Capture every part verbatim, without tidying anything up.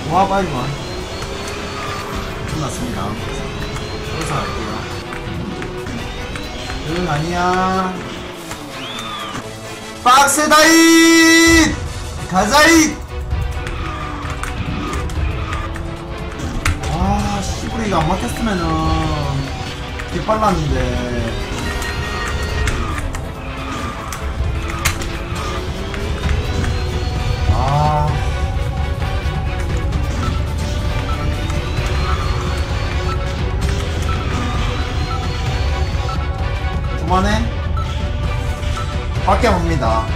와 빨리만 끝났습니다. 여기서 갈게요. 응 아니야. 박스다잇 가자잇. 아 씨부리가 안 막혔으면은 개빨랐는데. 아 그만해. 밖에 옵니다.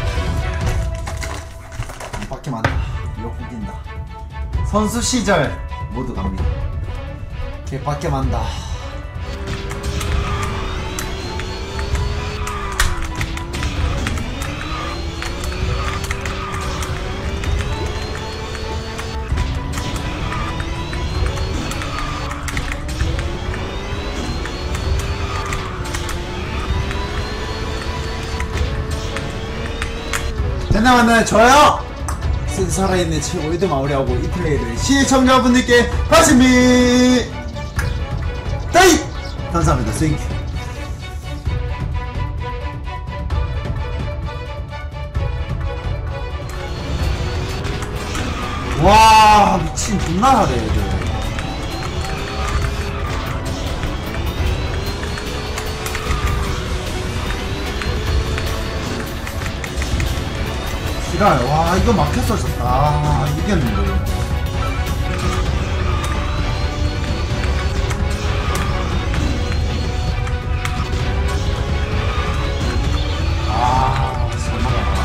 밖에 만다. 욕 웃긴다. 선수 시절 모두 갑니다. 걔 밖에 만다. 됐나마는 저요! 살아있는 최고의도 마무리하고 이 플레이를 시청자분들께 받습니다. 따이! 감사합니다. 땡큐. 와 미친 존나 하네 애들. 와 이거 막혔었었다. 아 이겼는데. 아 설마가.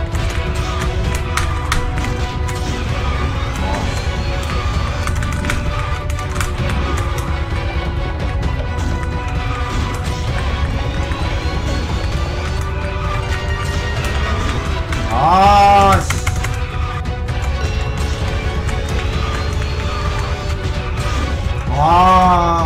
아 씨. 와.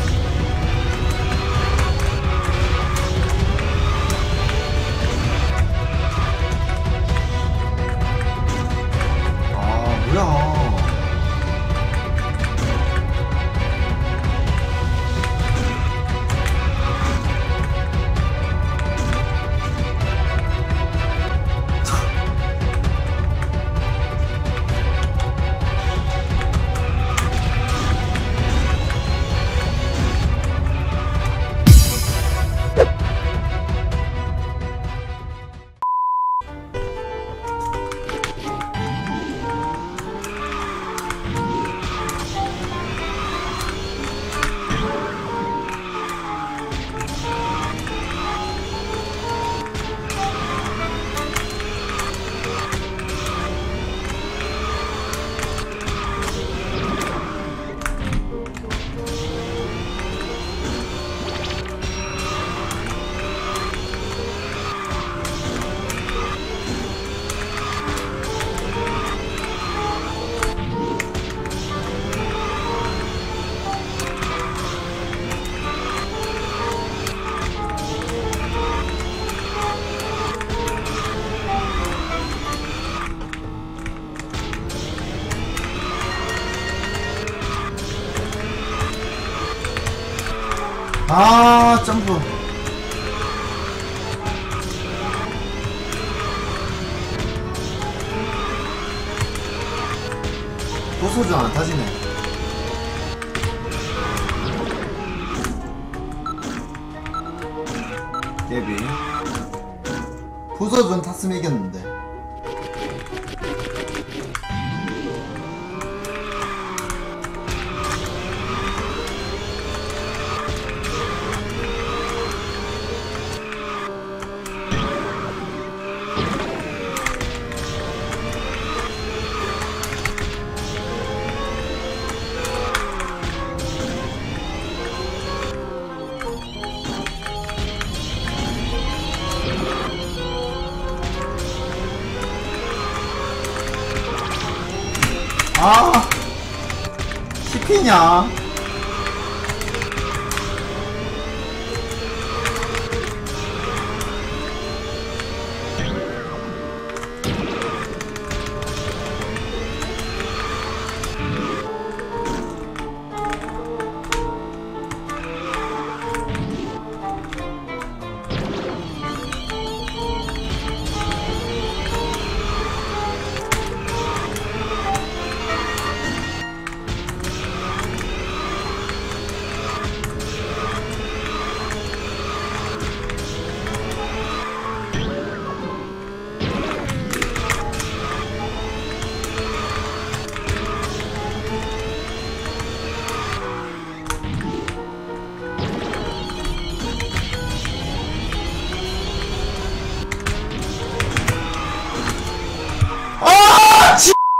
아, 뭐야. 아 점프. 또 소주 안 타지네. 데비 부서준 탔으면 이겼는데. 아 시키냐.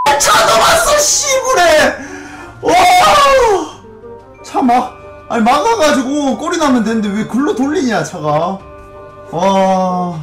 차도 왔어 씨부래. 와. 차 막, 아니 막아가지고 꼬리 나면 되는데 왜 글로 돌리냐 차가. 와.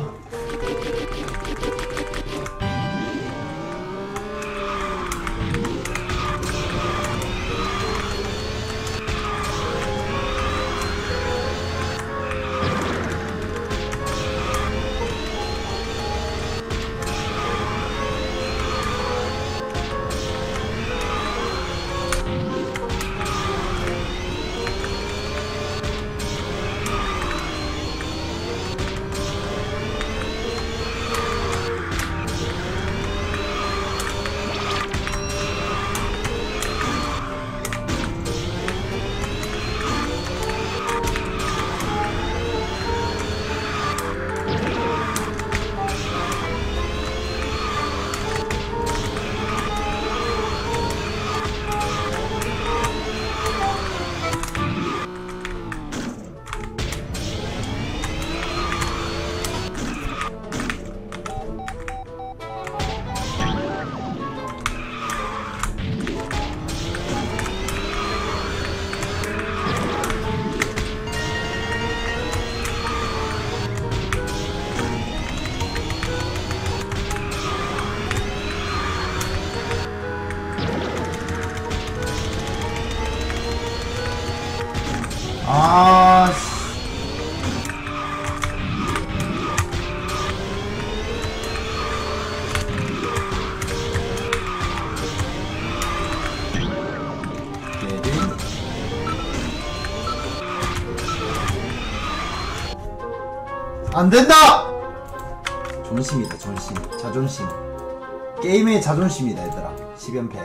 아, 씨. 안 된다! 존심이다, 존심. 자존심. 게임의 자존심이다, 얘들아. 십 연패.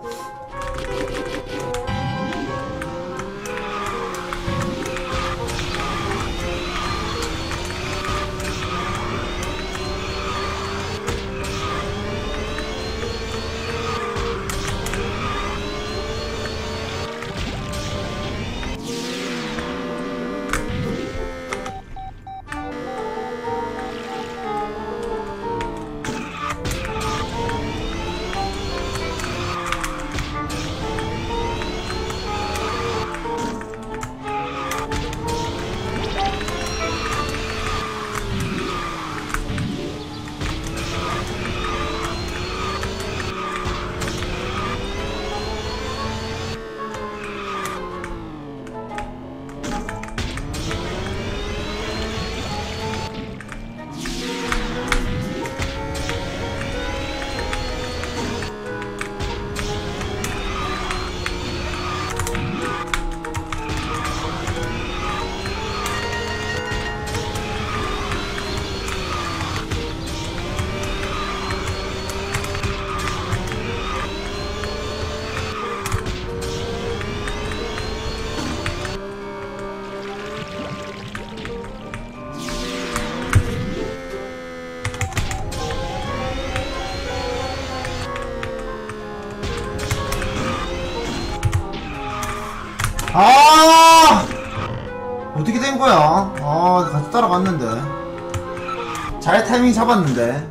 아, 어떻게 된 거야? 아, 같이 따라갔는데. 잘 타이밍 잡았는데.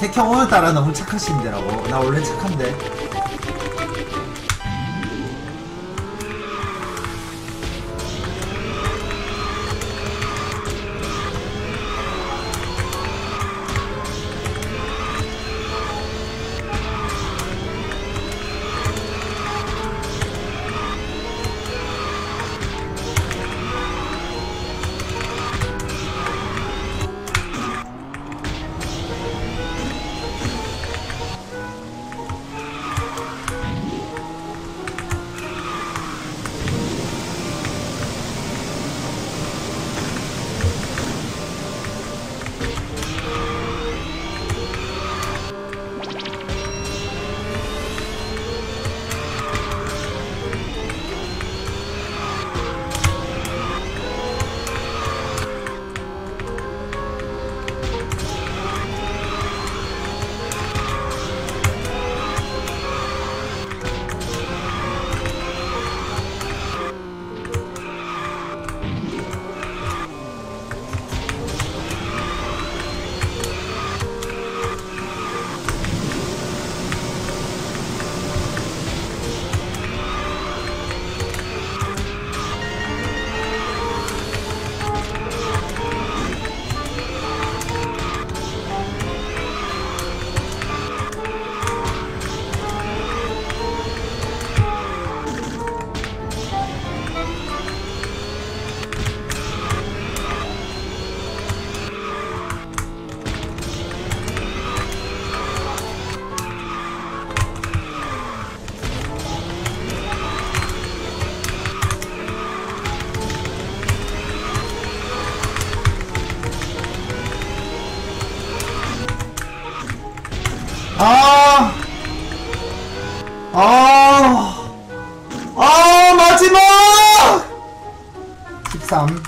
백형 오늘따라 너무 착하신데라고. 나 원래 착한데. 아, 아, 아, 마지막! 십삼.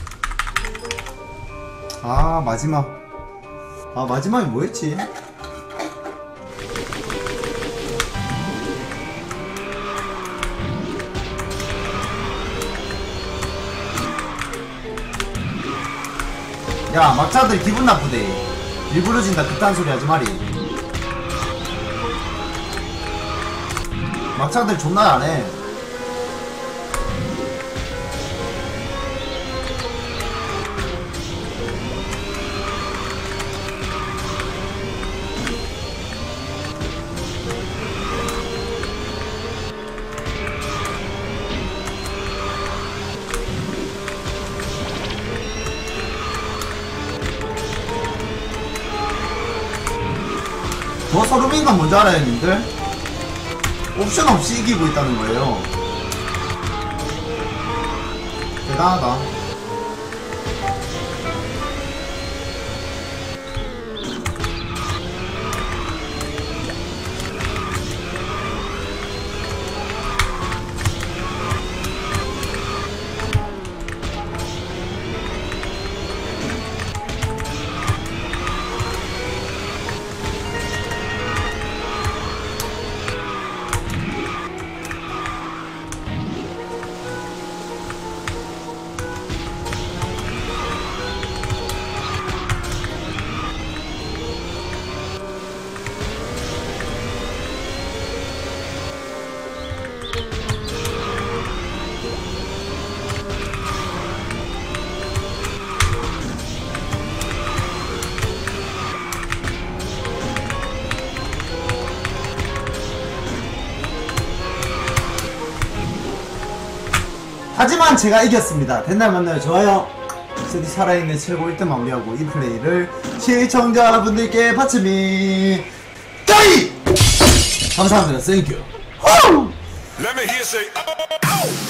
아, 마지막. 아, 마지막이 뭐였지? 야, 막자들 기분 나쁘대. 일부러 진다 그딴 소리 하지 마리. 막차들 존나 안해. 더 소름인 건 뭔지 알아요, 님들? 옵션 없이 이기고 있다는 거예요. 대단하다. 하지만 제가 이겼습니다. 된날 만나요. 좋아요. 스디 살아있는 최고 일 등 마무리하고 이 플레이를 시청자분들께 바치미 따이! 감사합니다. 땡큐.